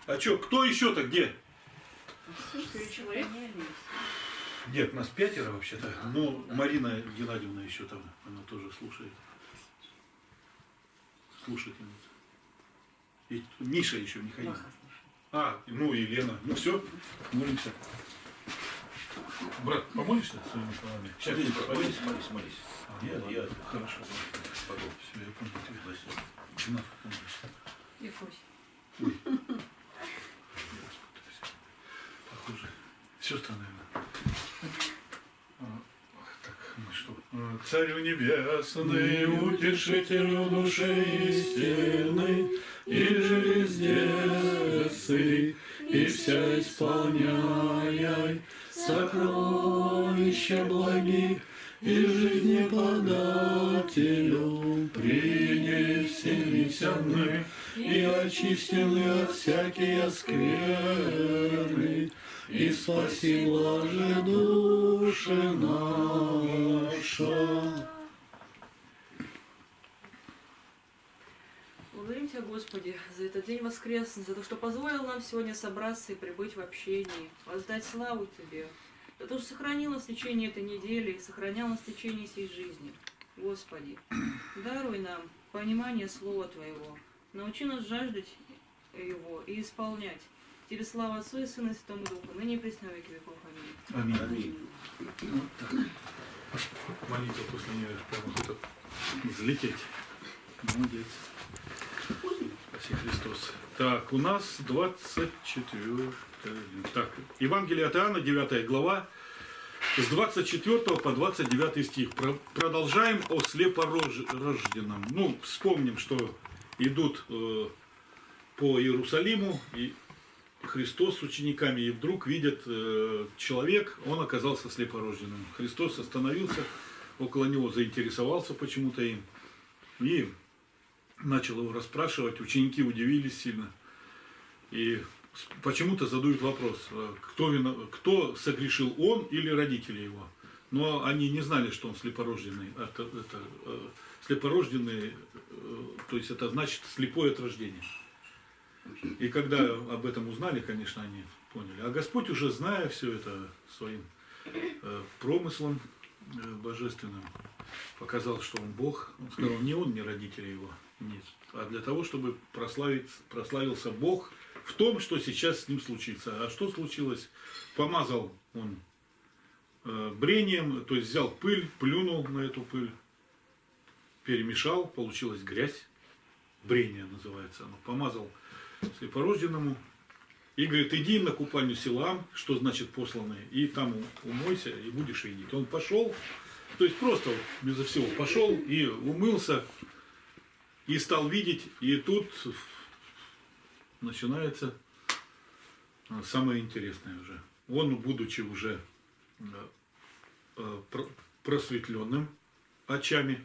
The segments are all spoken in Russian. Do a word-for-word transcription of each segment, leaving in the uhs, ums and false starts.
А что, кто еще-то где? Четыре человека. Нет, нас пятеро вообще-то. Но Марина Геннадьевна еще там, она тоже слушает. Слушательница. И Миша еще не ходил. А, ну и Лена. Ну все, молимся. Брат, помолишься своими словами? Сейчас молись, молись, молись, молись. А, я, ну, я, хорошо. Все, я понял тебя. Чинав, помолишься. Ефось. Ой. Похоже. Сестры, наверное. Так, ну что? Царю небесный, утешителю души истины, и же везде сы, и вся исполняй сокровища благих, и жизни подателю принесемся мы, и очистены от всякие скверны, и спаси блаже души наша. Благодарим Тебя, Господи, за этот день воскресный, за то, что позволил нам сегодня собраться и прибыть в общении, воздать славу Тебе, за то, что сохранил нас в течение этой недели и сохранял нас в течение всей жизни. Господи, даруй нам понимание Слова Твоего, научи нас жаждать Его и исполнять. Тебе слава Отцу и Сыну и Святому Духу, ныне и присно во веки веков. Аминь. Аминь. Аминь. Вот так. Молитва после нее прямо хочет взлететь. Молодец. Спаси Христос. Так, у нас двадцать четвёртый. Так, Евангелие от Иоанна, девятая глава, с двадцать четвёртого по двадцать девятый стих. Продолжаем о слепорожденном. Ну, вспомним, что идут э, по Иерусалиму, и Христос с учениками, и вдруг видят э, человек, он оказался слепорожденным. Христос остановился около него, заинтересовался почему-то им и начал его расспрашивать. Ученики удивились сильно и почему-то задают вопрос, кто, вино... кто согрешил, он или родители его. Но они не знали, что он слепорожденный. Это, это, э, слепорожденный, э, то есть это значит слепой от рождения. И когда об этом узнали, конечно, они поняли. А Господь, уже зная все это своим э, промыслом э, божественным, показал, что Он Бог. Он сказал, не Он, не родители Его, нет. А для того, чтобы прославить, прославился Бог в том, что сейчас с Ним случится. А что случилось? Помазал Он э, брением, то есть взял пыль, плюнул на эту пыль, перемешал, получилась грязь. Брение называется оно. Помазал слепорожденному и говорит, иди на купальню Силаам, что значит посланный, и там умойся и будешь видеть. Он пошел, то есть просто безо всего пошел и умылся, и стал видеть, и тут начинается самое интересное уже. Он, будучи уже просветленным очами,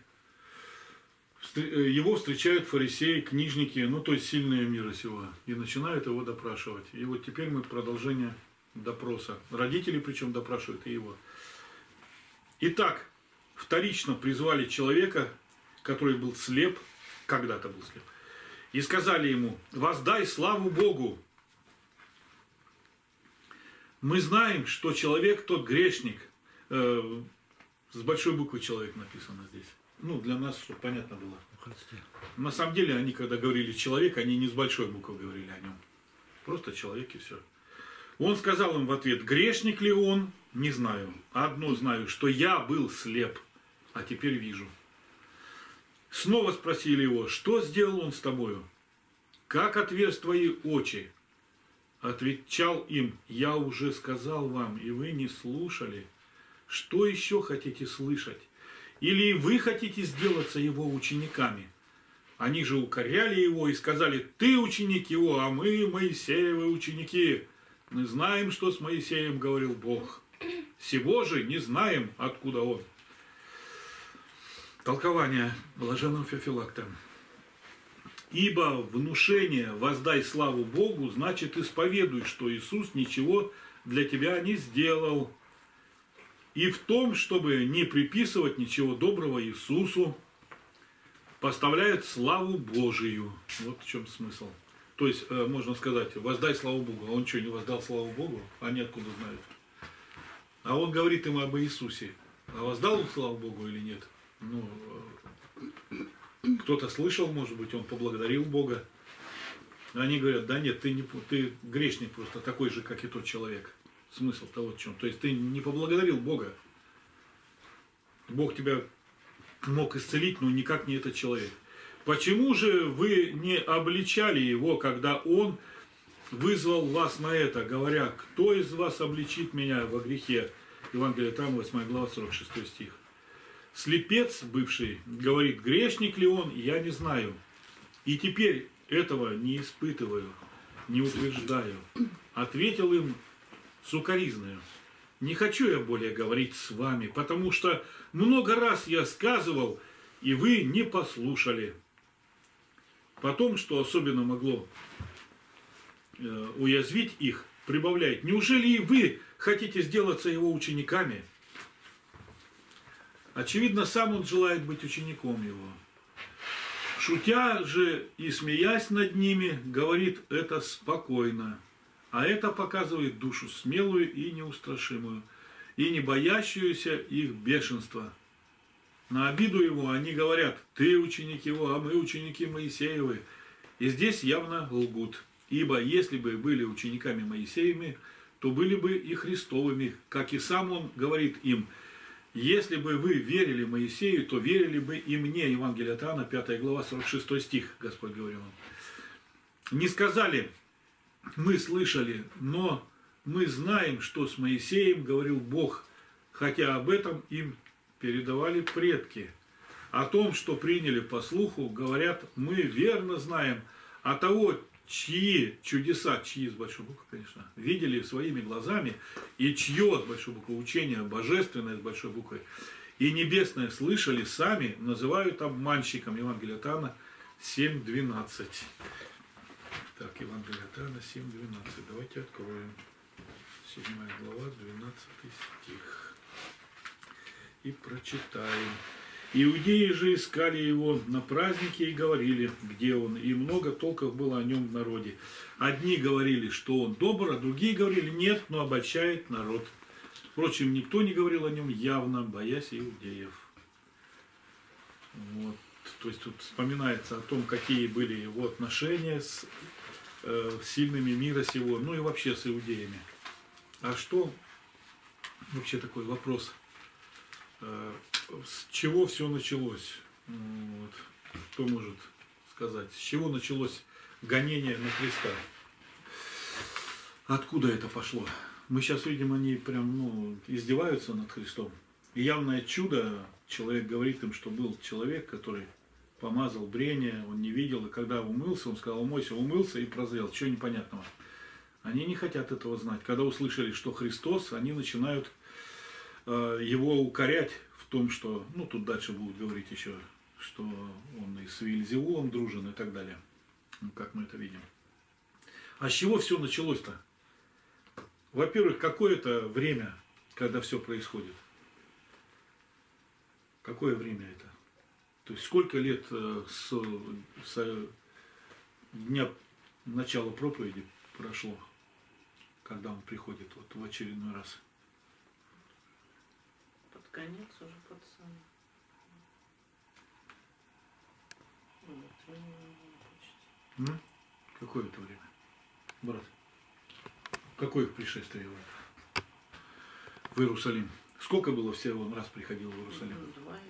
его встречают фарисеи, книжники, ну то есть сильные мира сего, и начинают его допрашивать. И вот теперь мы продолжение допроса. Родители причем допрашивают и его. Итак, вторично призвали человека, который был слеп, когда-то был слеп, и сказали ему, воздай славу Богу. Мы знаем, что человек тот грешник, э, с большой буквы человек написано здесь. Ну, для нас, чтобы понятно было. На самом деле, они, когда говорили человек, они не с большой буквы говорили о нем. Просто человек и все. Он сказал им в ответ, грешник ли он? Не знаю. Одно знаю, что я был слеп, а теперь вижу. Снова спросили его, что сделал он с тобою? Как отверз твои очи? Отвечал им, я уже сказал вам, и вы не слушали. Что еще хотите слышать? Или вы хотите сделаться его учениками? Они же укоряли его и сказали, ты ученик его, а мы Моисеевы ученики. Мы знаем, что с Моисеем говорил Бог. Сего же не знаем, откуда он. Толкование блаженного Феофилакта. Ибо внушение «воздай славу Богу» значит исповедуй, что Иисус ничего для тебя не сделал. И в том, чтобы не приписывать ничего доброго Иисусу, поставляет славу Божию. Вот в чем смысл. То есть, э, можно сказать, воздай славу Богу. А он что, не воздал славу Богу? Они откуда знают? А он говорит им об Иисусе. А воздал он славу Богу или нет? Ну, э, кто-то слышал, может быть, он поблагодарил Бога. Они говорят, да нет, ты, не, ты грешник просто, такой же, как и тот человек. Смысл того в чем. То есть ты не поблагодарил Бога. Бог тебя мог исцелить, но никак не этот человек. Почему же вы не обличали его, когда он вызвал вас на это, говоря, кто из вас обличит меня во грехе? Евангелие там, восьмая глава, сорок шестой стих. Слепец бывший говорит, грешник ли он, я не знаю. И теперь этого не испытываю, не утверждаю. Ответил им сукоризною. Не хочу я более говорить с вами, потому что много раз я сказывал, и вы не послушали. Потом, что особенно могло э, уязвить их, прибавляет. Неужели и вы хотите сделаться его учениками? Очевидно, сам он желает быть учеником его. Шутя же и смеясь над ними, говорит это спокойно. А это показывает душу смелую и неустрашимую, и не боящуюся их бешенства. На обиду его они говорят, ты ученик его, а мы ученики Моисеевы. И здесь явно лгут. Ибо если бы были учениками Моисеевыми, то были бы и Христовыми, как и сам он говорит им. Если бы вы верили Моисею, то верили бы и мне. Евангелие от Иоанна, пятая глава, сорок шестой стих, Господь говорил им. Не сказали, мы слышали, но мы знаем, что с Моисеем говорил Бог, хотя об этом им передавали предки. О том, что приняли по слуху, говорят, мы верно знаем, а того, чьи чудеса, чьи с большой буквы, конечно, видели своими глазами, и чье с большой буквы учение божественное с большой буквы, и небесное слышали сами, называют обманщиком. Евангелие от Иоанна семь двенадцать. Так, Евангелие от Иоанна семь двенадцать. Давайте откроем. седьмая глава, двенадцатый стих. И прочитаем. Иудеи же искали его на празднике и говорили, где он. И много толков было о нем в народе. Одни говорили, что он добр, а другие говорили, нет, но обольщает народ. Впрочем, никто не говорил о нем явно, боясь иудеев. Вот. То есть тут вспоминается о том, какие были его отношения с э, сильными мира сего, ну и вообще с иудеями. А что вообще такой вопрос? С чего все началось? Вот. Кто может сказать? С чего началось гонение на Христа? Откуда это пошло? Мы сейчас видим, они прям ну, издеваются над Христом. И явное чудо, человек говорит им, что был человек, который помазал брение, он не видел, и когда умылся, он сказал, умойся, умылся и прозрел. Чего непонятного? Они не хотят этого знать. Когда услышали, что Христос, они начинают его укорять в том, что, ну тут дальше будут говорить еще, что он и с Вельзевулом дружен и так далее, ну, как мы это видим. А с чего все началось-то? Во-первых, какое-то время, когда все происходит? Какое время это? То есть сколько лет с, с дня начала проповеди прошло, когда он приходит вот в очередной раз? Конец уже под самый. Вот, М? Какое это время? Брат, какое пришествие его в Иерусалим? Сколько было всего он раз приходил в Иерусалим? Два, я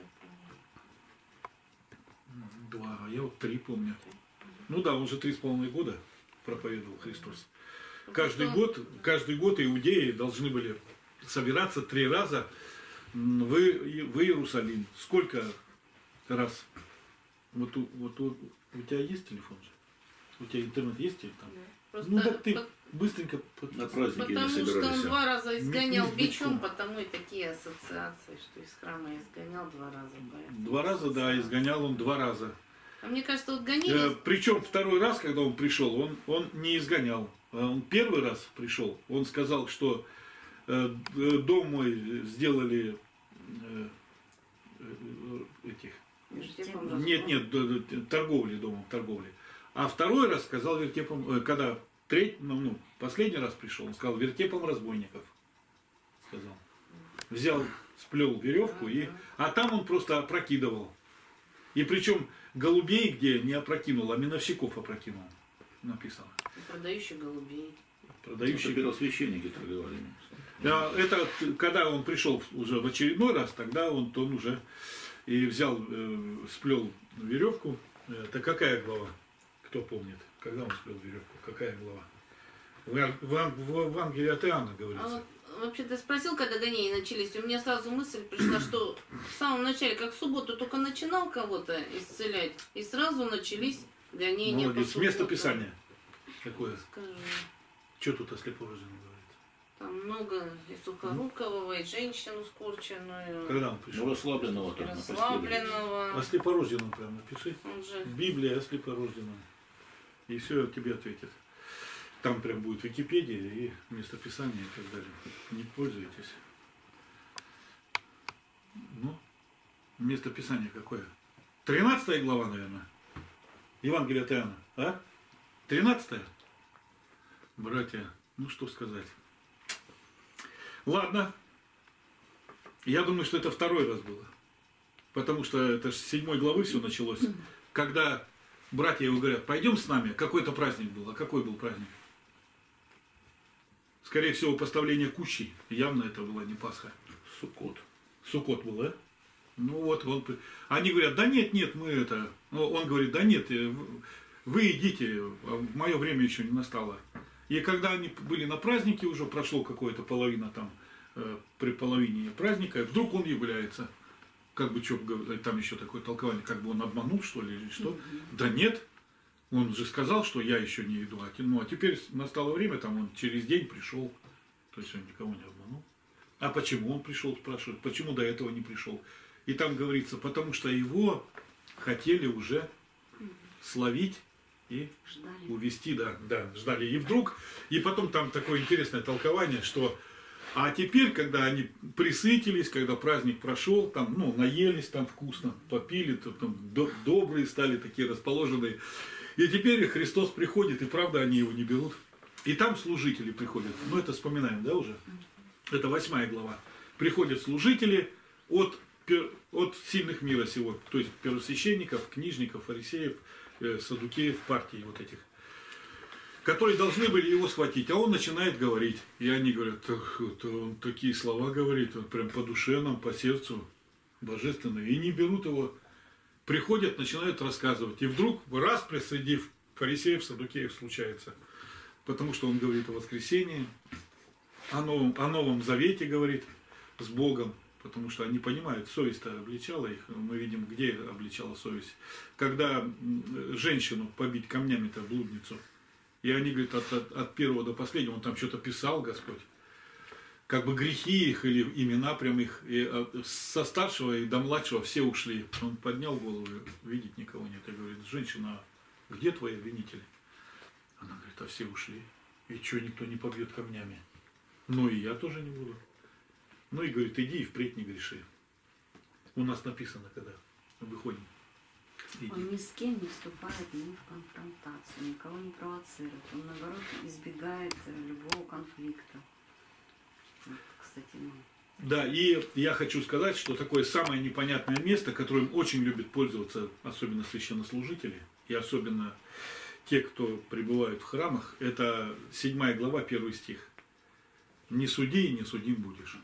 помню. Два, а я вот три помню. Ну да, он же три с половиной года проповедовал Христос. Каждый год, каждый год иудеи должны были собираться три раза в, в Иерусалим. Сколько раз? Вот, вот, вот у тебя есть телефон же? У тебя интернет есть или там? Просто ну так ты по... быстренько на праздники потому не что он два раза изгонял не бичом, потому и такие ассоциации, что из храма изгонял два раза. Два раза, да, изгонял он два раза. А мне кажется, вот гонили... Э, причем второй раз, когда он пришел, он, он не изгонял. Он первый раз пришел, он сказал, что э, дом мой сделали э, э, этих... Нет, нет, торговли домом, торговли. А второй раз сказал вертепом, когда третий, ну, ну, последний раз пришел, он сказал вертепом разбойников. Сказал. Взял, сплел веревку, и, а там он просто опрокидывал. И причем голубей где не опрокинул, а миновщиков опрокинул. Написано. Продающих голубей. Продающие первосвященники торговали. Да, это когда он пришел уже в очередной раз, тогда он, он уже и взял, э, сплел веревку. Это какая глава? Кто помнит? Когда он сплел веревку? Какая глава? В, в, в Евангелии от Иоанна говорится. А вот, вообще ты спросил, когда гонения начались, у меня сразу мысль пришла, что в самом начале, как в субботу, только начинал кого-то исцелять, и сразу начались гонения. Молодец. по Место субботам. Писания. Какое? Скажи. Что тут о слепорожденном говорится? Там много и сухорукого, и женщину скорченную, Когда он пришел? Ну, расслабленного и там на постели. расслабленного. О слепорожденном прям напиши. Он же В Библии о слепорожденном. И все тебе ответит. Там прям будет Википедия и местописание и так далее. Не пользуйтесь. Ну, местописание какое? Тринадцатая глава, наверное. Евангелие от Иоанна. А? Тринадцатая? Братья, ну что сказать. Ладно. Я думаю, что это второй раз было. Потому что это же с седьмой главы все началось. Когда братья его говорят, пойдем с нами. Какой-то праздник был. А какой был праздник? Скорее всего, поставление кущей. Явно это была не Пасха. Суккот. Суккот был, да? Ну вот, он... Они говорят, да нет, нет, мы это... Ну, он говорит, да нет, вы идите, в мое время еще не настало. И когда они были на празднике, уже прошло какое-то половина там, э, при половине праздника, вдруг он является. Как бы, что, там еще такое толкование, как бы он обманул, что ли, или что? Mm-hmm. Да нет, он же сказал, что я еще не иду. Ну, а теперь настало время, там он через день пришел, то есть он никого не обманул. А почему он пришел, спрашивают, почему до этого не пришел? И там говорится, потому что его хотели уже словить и ждали. Увести, да, да, ждали. И вдруг, и потом там такое интересное толкование, что а теперь, когда они присытились, когда праздник прошел, там, ну, наелись там вкусно, попили, то, там, до, добрые стали, такие расположенные. И теперь Христос приходит, и правда они его не берут. И там служители приходят. Ну, это вспоминаем, да, уже? Это восьмая глава. Приходят служители от, от сильных мира сего, то есть первосвященников, книжников, фарисеев, саддукеев, партий вот этих, которые должны были его схватить, а он начинает говорить. И они говорят, он такие слова говорит, он прям по душе нам, по сердцу, божественные. И не берут его. Приходят, начинают рассказывать. И вдруг, раз среди фарисеев, саддукеев случается. Потому что он говорит о воскресении, о новом, о новом завете говорит с Богом. Потому что они понимают, совесть-то обличала их. Мы видим, где обличала совесть. Когда женщину побить камнями-то, блудницу. И они говорят, от, от, от первого до последнего, он там что-то писал, Господь. Как бы грехи их или имена прям их. И со старшего и до младшего все ушли. Он поднял голову, видеть никого нет. И говорит, женщина, где твои обвинители? Она говорит, а все ушли. И что, никто не побьет камнями? Ну и я тоже не буду. Ну и говорит, иди и впредь не греши. У нас написано, когда мы выходим. Иди. Он ни с кем не вступает ни в конфронтацию, никого не провоцирует. Он, наоборот, избегает любого конфликта. Вот, кстати, ну. Да, и я хочу сказать, что такое самое непонятное место, которым очень любят пользоваться, особенно священнослужители, и особенно те, кто пребывают в храмах, это седьмая глава, первый стих. Не суди и не судим будешь.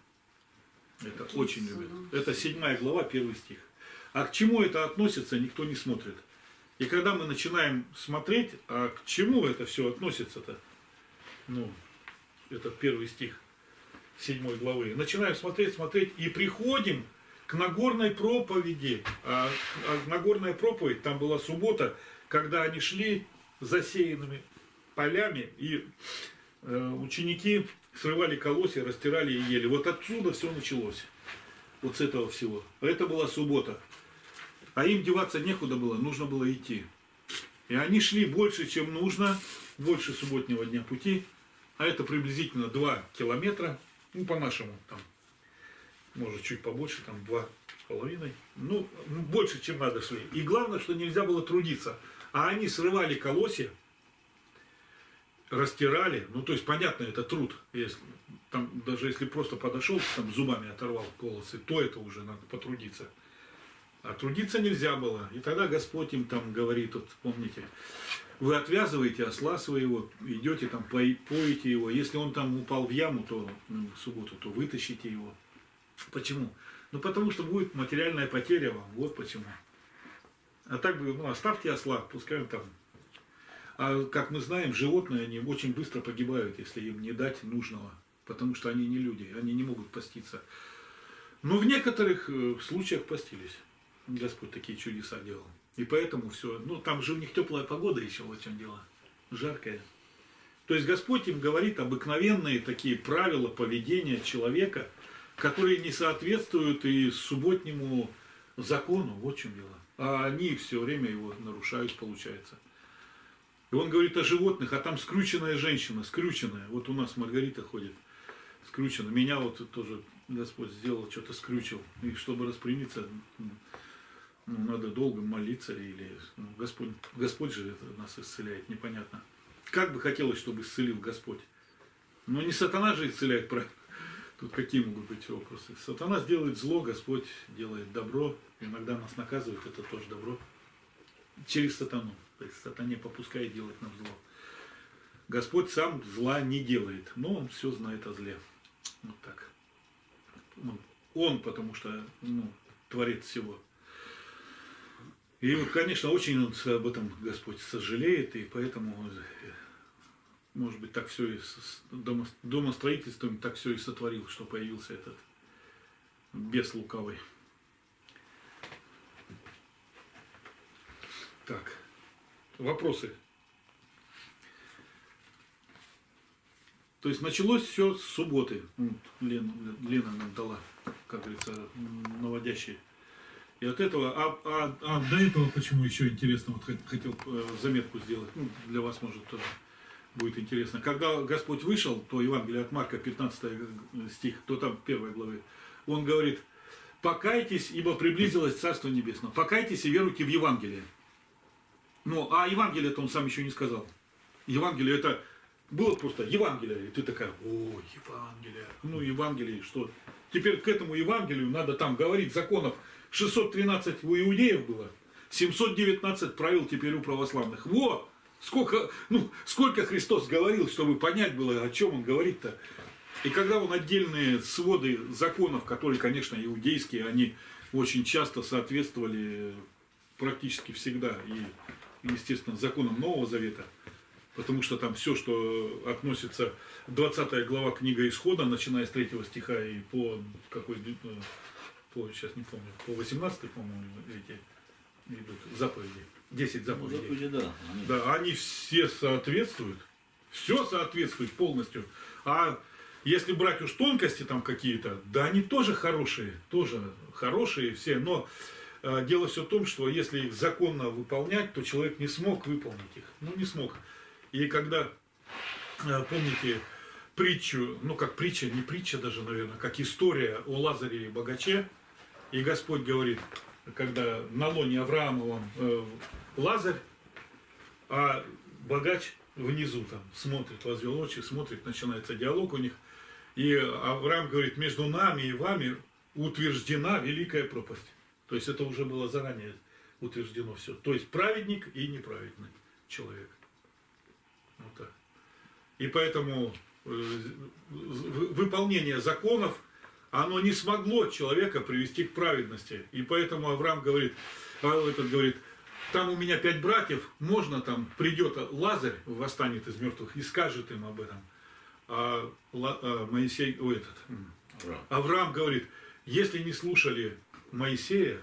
Это очень любят. Это седьмая глава, первый стих. А к чему это относится, никто не смотрит. И когда мы начинаем смотреть, а к чему это все относится-то? Ну, это первый стих седьмой главы. Начинаем смотреть, смотреть, и приходим к Нагорной проповеди. А, а Нагорная проповедь, там была суббота, когда они шли засеянными полями, и э, ученики срывали колосья, растирали и ели. Вот отсюда все началось. Вот с этого всего. Это была суббота. А им деваться некуда было, нужно было идти. И они шли больше, чем нужно, больше субботнего дня пути. А это приблизительно два километра. Ну, по-нашему, там, может, чуть побольше, там, два с половиной. Ну, больше, чем надо шли. И главное, что нельзя было трудиться. А они срывали колосья, растирали, ну то есть понятно, это труд, если, там, даже если просто подошел, там зубами оторвал колосы, то это уже надо потрудиться. А трудиться нельзя было. И тогда Господь им там говорит, вот помните, вы отвязываете осла своего, идете там, поите его. Если он там упал в яму, то ну, в субботу, то вытащите его. Почему? Ну потому что будет материальная потеря вам. Вот почему. А так бы, ну оставьте осла, пускай он там. А как мы знаем, животные, они очень быстро погибают, если им не дать нужного. Потому что они не люди, они не могут поститься. Но в некоторых случаях постились. Господь такие чудеса делал. И поэтому все. Ну, там же у них теплая погода еще, вот в чем дело. Жаркая. То есть Господь им говорит обыкновенные такие правила поведения человека, которые не соответствуют и субботнему закону. Вот в чем дело. А они все время его нарушают, получается. И он говорит о животных, а там скрюченная женщина, скрюченная. Вот у нас Маргарита ходит, скрючена. Меня вот тоже Господь сделал, что-то скрючил. И чтобы распрямиться, ну, надо долго молиться, или ну, Господь, Господь же это нас исцеляет, непонятно. Как бы хотелось, чтобы исцелил Господь. Но не сатана же исцеляет, правильно? Тут какие могут быть вопросы? Сатана сделает зло, Господь делает добро. Иногда нас наказывает, это тоже добро. Через сатану. То есть сатане попускает делать нам зло. Господь сам зла не делает, но он все знает о зле. Вот так. Он, он потому что ну, творец всего. И, конечно, очень он об этом Господь сожалеет, и поэтому, может быть, так все и с домостроительством так все и сотворил, что появился этот бес лукавый. Так, вопросы. То есть началось все с субботы. Вот, Лена, Лена нам дала, как говорится, наводящие. И от этого, а, а, а до этого почему еще интересно, вот хотел заметку сделать, ну, для вас может тоже будет интересно. Когда Господь вышел, то Евангелие от Марка, пятнадцатый стих, то там первой главы, он говорит, покайтесь, ибо приблизилось Царство Небесное. Покайтесь и веруйте в Евангелие. Ну, а Евангелие-то он сам еще не сказал. Евангелие это было просто Евангелие, и ты такая, о, Евангелие. Ну, Евангелие, что? Теперь к этому Евангелию надо там говорить законов. шестьсот тринадцать у иудеев было, семьсот девятнадцать правил теперь у православных. Во! Сколько, ну, сколько Христос говорил, чтобы понять было, о чем он говорит-то. И когда он отдельные своды законов, которые, конечно, иудейские, они очень часто соответствовали практически всегда и, естественно, законам Нового Завета. Потому что там все, что относится, двадцатая глава книга Исхода, начиная с третьего стиха и по какой, по, сейчас не помню, по восемнадцатый, по-моему, эти идут заповеди. десять заповедей. Ну, заповеди, да. Они... да, они все соответствуют. Все соответствует полностью. А если брать уж тонкости там какие-то, да они тоже хорошие, тоже хорошие все, но э, дело все в том, что если их законно выполнять, то человек не смог выполнить их. Ну, не смог. И когда, э, помните, притчу, ну как притча, не притча даже, наверное, как история о Лазаре и богаче, и Господь говорит, когда на лоне Авраамовом э, Лазарь, а богач внизу там смотрит, возвел очи, смотрит, начинается диалог у них. И Авраам говорит, между нами и вами утверждена великая пропасть. То есть это уже было заранее утверждено все. То есть праведник и неправедный человек. Вот так. И поэтому э, выполнение законов, оно не смогло человека привести к праведности. И поэтому Авраам говорит, этот говорит, там у меня пять братьев, можно там придет Лазарь, восстанет из мертвых и скажет им об этом. А, а Моисей, о, этот, Авраам. Авраам говорит, если не слушали Моисея,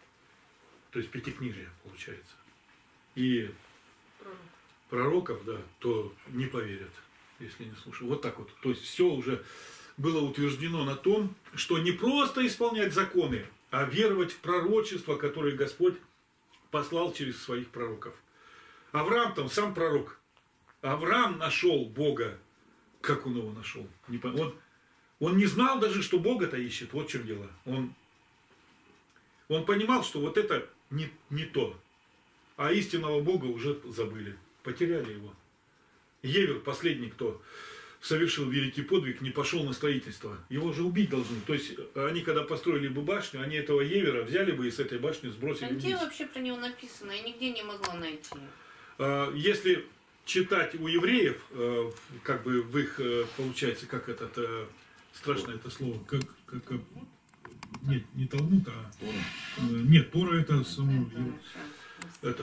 то есть пятикнижие получается, и пророков, да, то не поверят, если не слушают. Вот так вот. То есть все уже было утверждено на том, что не просто исполнять законы, а веровать в пророчество, которое Господь послал через своих пророков. Авраам там сам пророк. Авраам нашел Бога. Как он его нашел? Он, он не знал даже, что Бога-то ищет. Вот в чем дело. Он, он понимал, что вот это не, не то. а истинного Бога уже забыли, потеряли его. Евер, последний, кто совершил великий подвиг, не пошел на строительство. Его же убить должны. То есть они, когда построили бы башню, они этого Евера взяли бы и с этой башни сбросили А где вниз. вообще про него написано? Я нигде не могла найти. Если читать у евреев, как бы в их, получается, как это, страшное это слово, как, как, как нет, не Талмуд, а нет, Тора это само, этот,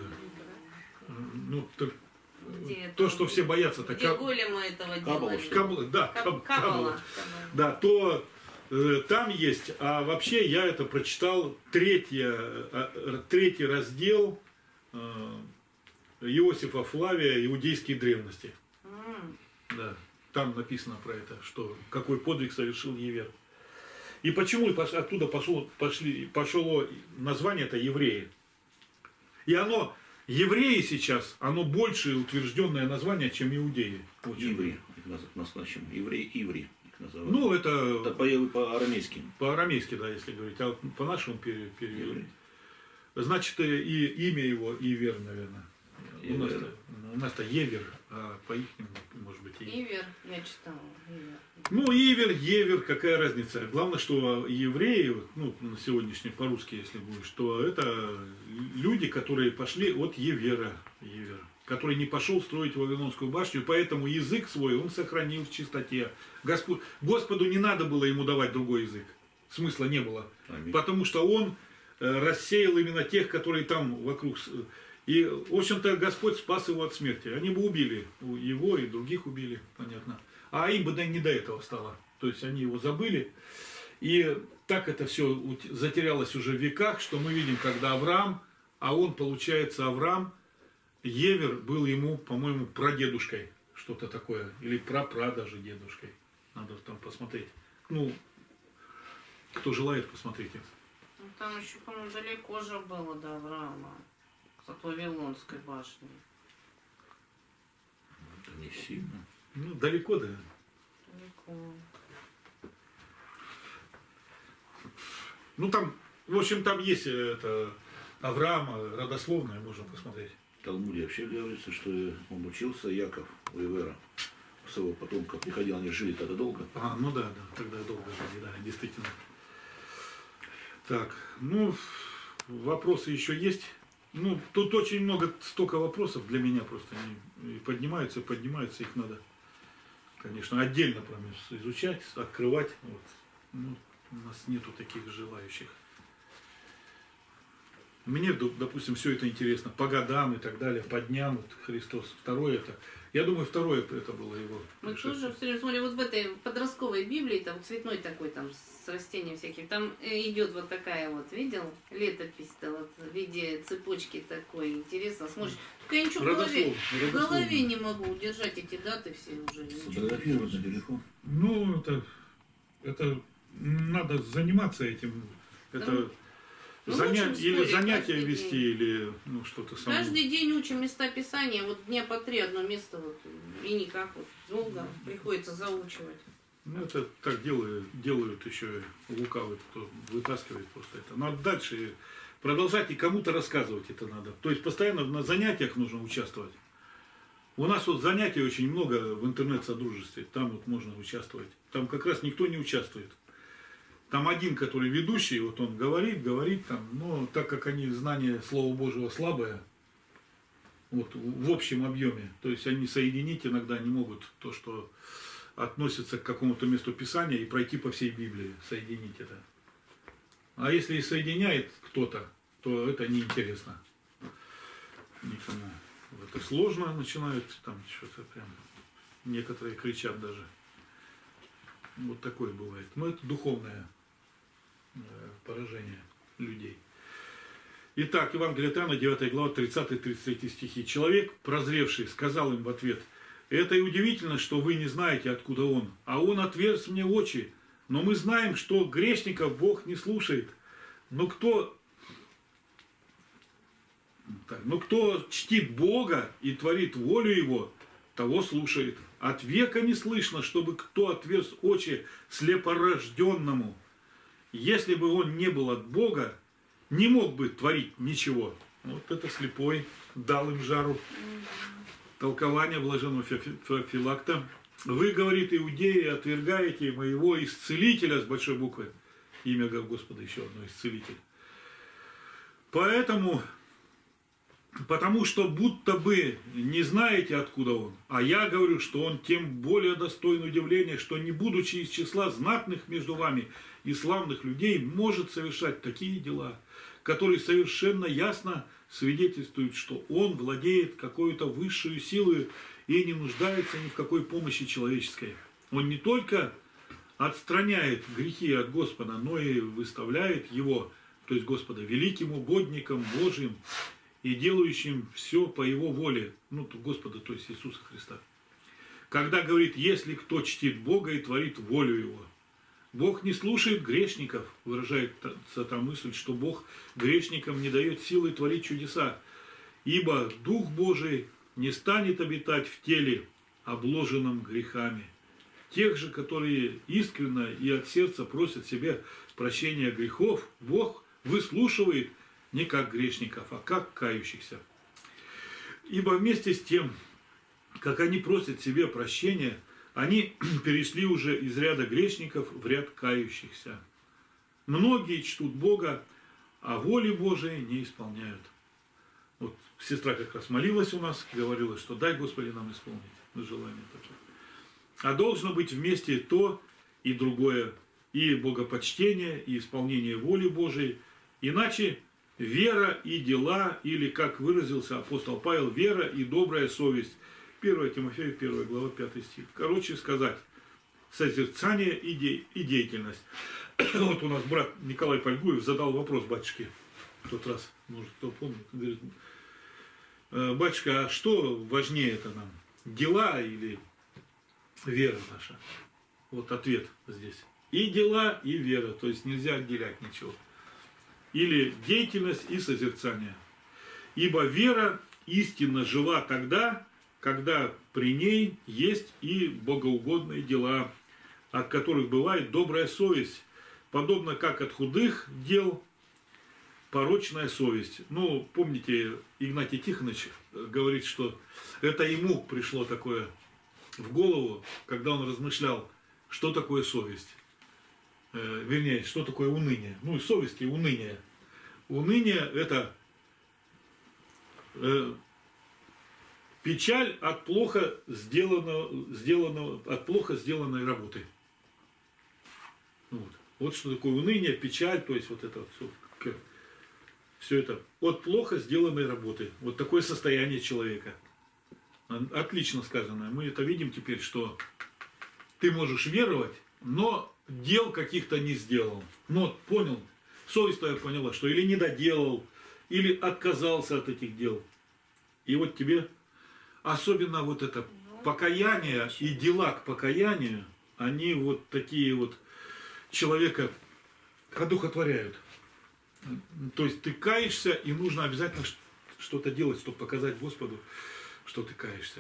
ну, то, то, что все боятся, так Где голема этого делали? Кабала, да, Кабала. Кабала. Да, то э, там есть, а вообще я это прочитал, третья, э, третий раздел э, Иосифа Флавия «Иудейские древности». М. Да, там написано про это, что какой подвиг совершил Евер. И почему оттуда пошло, пошли, пошло название это евреи. И оно, евреи сейчас, оно больше утвержденное название, чем иудеи. Очень. Иври. Нас начнем. Еврей Иври. Их называют. Ну, это, это по- по-арамейски. по-арамейски, да, если говорить. А по-нашему пере- перевели. Еврей. Значит, и имя его Ивер, наверное. У Ивер. нас-то, у нас-то Евер, а по-ихнему, может быть, Ивер. Ивер, я читала. Ивер. Ну, Ивер, Евер, какая разница? Главное, что евреи, ну, на сегодняшний по-русски, если будет, что это люди, которые пошли от Евера, Евера, который не пошел строить Вавилонскую башню, поэтому язык свой он сохранил в чистоте. Господь, Господу не надо было ему давать другой язык. Смысла не было. Аминь. Потому что он э, рассеял именно тех, которые там вокруг. И, в общем-то, Господь спас его от смерти. Они бы убили его и других убили, понятно. А им бы да, не до этого стало. То есть они его забыли. И так это все затерялось уже в веках, что мы видим, когда Авраам, а он, получается, Авраам, Евер был ему, по-моему, прадедушкой. Что-то такое. Или прапра даже дедушкой. Надо там посмотреть. Ну, кто желает, посмотрите. Ну, там еще, по-моему, далеко же было до Авраама. От Вавилонской башни. Это не сильно. Ну, далеко, да. Далеко. Ну, там, в общем, там есть это Авраама, родословное, можно посмотреть. В Талмуде вообще говорится, что он учился, Яков у Ивера. С его потомка приходил, они жили тогда долго. А, ну да, да, тогда долго жили, да, действительно. Так, ну, вопросы еще есть. Ну, тут очень много, столько вопросов для меня просто они поднимаются, поднимаются, их надо, конечно, отдельно прям изучать, открывать. Вот. Ну, у нас нету таких желающих. Мне, допустим, все это интересно, по годам и так далее, по дням, вот Христос. Второе это, я думаю, второе это было его. Мы тоже все время смотрим, вот в этой подростковой Библии, там цветной такой, там с растением всяким, там идет вот такая вот, видел, летопись-то вот в виде цепочки такой, интересно, смотришь. Только я ничего в голове, в голове не могу удержать эти даты все уже. Сфотографировать на телефон. Ну, это, это надо заниматься этим. Это Ну, ну, заня... учим или историю занятия каждый вести, день. или ну, что-то самое. Каждый день учим места Писания, вот дня по три одно место, вот, и никак вот долго приходится заучивать. Ну, это так делают, делают еще лукавые, кто вытаскивает просто это. Надо дальше продолжать и кому-то рассказывать это надо. То есть постоянно на занятиях нужно участвовать. У нас вот занятий очень много в интернет-содружестве, там вот можно участвовать. Там как раз никто не участвует. Там один, который ведущий, вот он говорит, говорит там, но так как они знания Слова Божьего слабое, вот в общем объеме, то есть они соединить иногда не могут то, что относится к какому-то месту Писания и пройти по всей Библии, соединить это. А если и соединяет кто-то, то это неинтересно никому. Это сложно начинают, там что-то прям, некоторые кричат даже. Вот такое бывает. Но это духовное поражение людей. Итак, Евангелие от Иоанна, девятая глава, тридцатый тридцать третий стихи. Человек, прозревший, сказал им в ответ: это и удивительно, что вы не знаете, откуда он. А он отверз мне очи. Но мы знаем, что грешников Бог не слушает. Но кто, так, но кто чтит Бога и творит волю Его, того слушает. От века не слышно, чтобы кто отверз очи слепорожденному. Если бы он не был от Бога, не мог бы творить ничего. Вот это слепой дал им жару. Толкование блаженного Феофилакта. Вы, говорит, иудеи, отвергаете моего исцелителя с большой буквы. Имя Господа еще одно, исцелитель. Поэтому, потому что будто бы не знаете, откуда он. А я говорю, что он тем более достоин удивления, что не будучи из числа знатных между вами и славных людей, может совершать такие дела, которые совершенно ясно свидетельствуют, что он владеет какой-то высшей силой и не нуждается ни в какой помощи человеческой. Он не только отстраняет грехи от Господа, но и выставляет его, то есть Господа, великим угодником Божьим и делающим все по его воле, ну, то Господа, то есть Иисуса Христа. Когда говорит, если кто чтит Бога и творит волю Его. Бог не слушает грешников, выражается та мысль, что Бог грешникам не дает силы творить чудеса, ибо Дух Божий не станет обитать в теле, обложенном грехами. Тех же, которые искренне и от сердца просят себе прощения грехов, Бог выслушивает не как грешников, а как кающихся. Ибо вместе с тем, как они просят себе прощения, они перешли уже из ряда грешников в ряд кающихся. Многие чтут Бога, а воли Божией не исполняют. Вот сестра как раз молилась у нас, говорила, что дай, Господи, нам исполнить желание такое. А должно быть вместе то и другое, и богопочтение, и исполнение воли Божией. Иначе вера и дела, или, как выразился апостол Павел, вера и добрая совесть. первое Тимофею, первая глава, пятый стих. Короче сказать, созерцание и, де и деятельность. Вот у нас брат Николай Польгуев задал вопрос батюшке в тот раз, может кто помнит, говорит, батюшка, а что важнее это нам, дела или вера наша? Вот ответ здесь. И дела, и вера, то есть нельзя отделять ничего. Или деятельность и созерцание. Ибо вера истинно жива тогда, когда при ней есть и богоугодные дела, от которых бывает добрая совесть, подобно как от худых дел порочная совесть. Ну, помните, Игнатий Тихонович говорит, что это ему пришло такое в голову, когда он размышлял, что такое совесть. Э, вернее, что такое уныние. Ну, и совесть, и уныние. Уныние – это э, печаль от плохо сделанного, сделанного, от плохо сделанной работы. Вот. Вот что такое уныние, печаль, то есть вот это все, все это от плохо сделанной работы. Вот такое состояние человека. Отлично сказано. Мы это видим теперь, что ты можешь веровать, но дел каких-то не сделал. Но понял, совесть твоя поняла, что или не доделал, или отказался от этих дел. И вот тебе особенно вот это покаяние и дела к покаянию, они вот такие вот человека одухотворяют. То есть ты каешься, и нужно обязательно что-то делать, чтобы показать Господу, что ты каешься.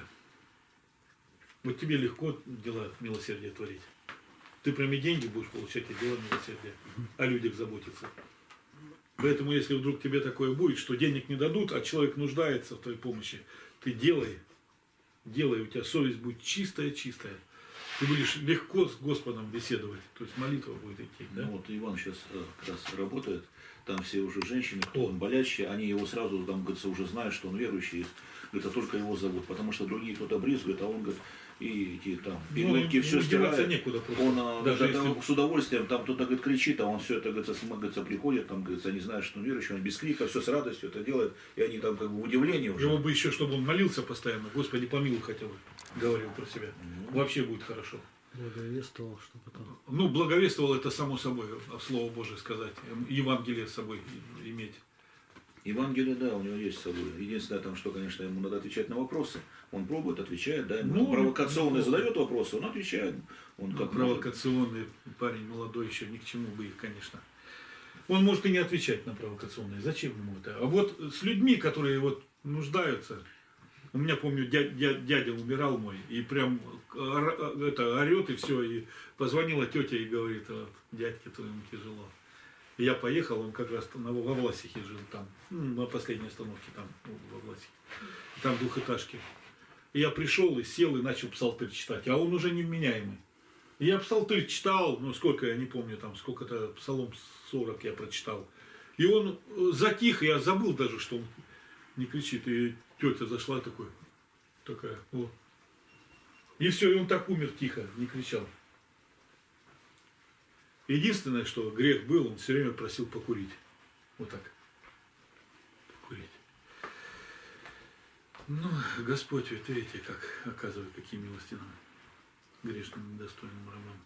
Вот тебе легко дела милосердия творить. Ты прямо деньги будешь получать, и дела милосердия, о людях заботиться. Поэтому, если вдруг тебе такое будет, что денег не дадут, а человек нуждается в твоей помощи, ты делай, делай, у тебя совесть будет чистая-чистая. Ты будешь легко с Господом беседовать, то есть молитва будет идти. Да? Ну вот Иван сейчас как раз работает, там все уже женщины, кто он болящие, они его сразу, там, говорится, уже знают, что он верующий, это только его зовут, потому что другие кто-то брезгует, а он говорит, и эти там пилотки, ну, все стирает, некуда просто. Он даже это, если... с удовольствием, там кто-то говорит, кричит, а он все это, говорится, говорится, приходит, там, говорится, они знают, что он верующий, он без крика, все с радостью это делает, и они там как бы в удивлении уже. Его бы еще, чтобы он молился постоянно, Господи, помилуй хотя бы, говорил про себя, ну, вообще будет хорошо. Благовествовал, что потом. Ну, благовествовал это само собой, Слово Божие сказать, Евангелие с собой иметь. Евангелие, да, у него есть с собой. Единственное, там, что, конечно, ему надо отвечать на вопросы. Он пробует, отвечает, да, ему ну, провокационный ну, задает вопросы, он отвечает. Он ну, как провокационный может. Парень молодой еще, ни к чему бы их, конечно. Он может и не отвечать на провокационные. Зачем ему это? А вот с людьми, которые вот нуждаются. У меня, помню, дядя, дядя, дядя умирал мой, и прям это, орет и все, и позвонила тетя и говорит, вот, дядьке твоему тяжело. И я поехал, он как раз на, во Власихе жил там, ну, на последней остановке там, во Власихе. Там двухэтажки. И я пришел и сел и начал псалтырь читать, а он уже невменяемый. И я псалтырь читал, ну сколько, я не помню, там сколько-то, псалом сорок я прочитал. И он затих, я забыл даже, что он не кричит. И тетя зашла такой, такая, о. И все, и он так умер тихо, не кричал. Единственное, что грех был, он все время просил покурить. Вот так. Покурить. Ну, Господь, ведь видите, как оказывает, какие милости нам, грешным, недостойным рабам.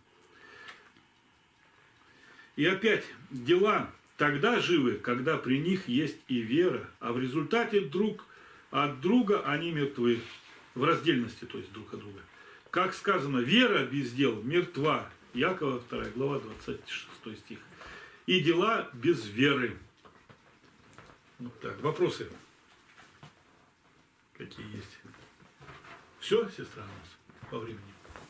И опять, дела тогда живы, когда при них есть и вера, а в результате друг от друга они мертвы. В раздельности, то есть друг от друга. Как сказано, вера без дел мертва. Якова вторая глава, двадцать шестой стих. И дела без веры. Вот так. Вопросы какие есть? Все, сестра, у нас по времени?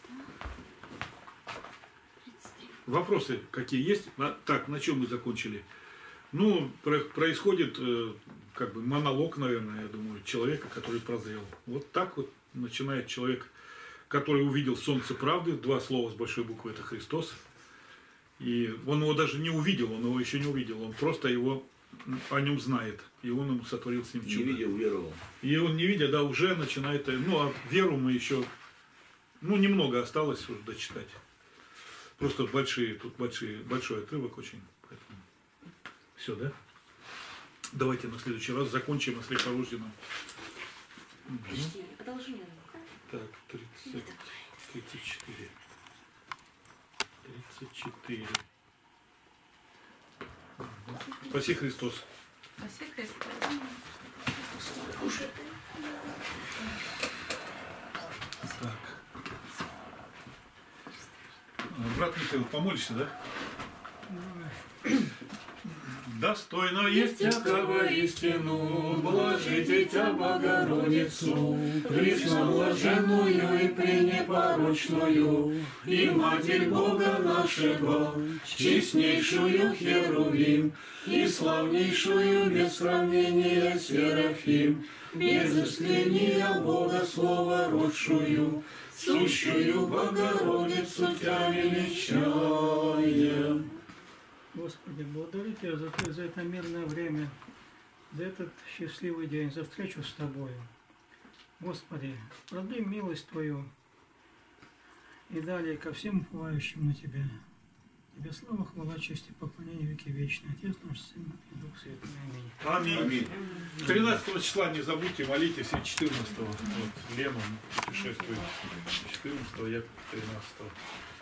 Вопросы какие есть? Так, на чем мы закончили? Ну, происходит как бы монолог, наверное, я думаю, человека, который прозрел. Вот так вот начинает человек, который увидел солнце правды, два слова с большой буквы, это Христос. И он его даже не увидел, он его еще не увидел, он просто его о нем знает. И он ему сотворил с ним чудо. Не видел, веровал. И он не видя, да, уже начинает, ну, а веру мы еще, ну, немного осталось уже дочитать. Просто большие, тут большие, большой отрывок очень. Поэтому... Все, да? Давайте на следующий раз закончим о слепорожденном. Почти. Одолжение. Так, тридцать, тридцать четыре. тридцать четыре. Спаси Христос. Спаси Христос. Так. Брат Михаил, помолишься, да? Достойно есть всякого истину, блажите Тя Богородицу, пресноблаженную и пренепорочную, и Матерь Бога нашего, честнейшую Херувим, и славнейшую без сравнения Серафим, без истления Бога Слова родшую, сущую Богородицу Тя величаем. Господи, благодарю Тебя за, за это мирное время, за этот счастливый день, за встречу с Тобою. Господи, продли милость Твою и далее ко всем уповающим на Тебя. Тебе слава, хвала, честь и поклонение веки вечные. Отец наш, Сын и Дух Святой. Аминь. Аминь. тринадцатого числа не забудьте, молитесь, и четырнадцатого. Вот, Лена путешествует. четырнадцатого, я тринадцатого.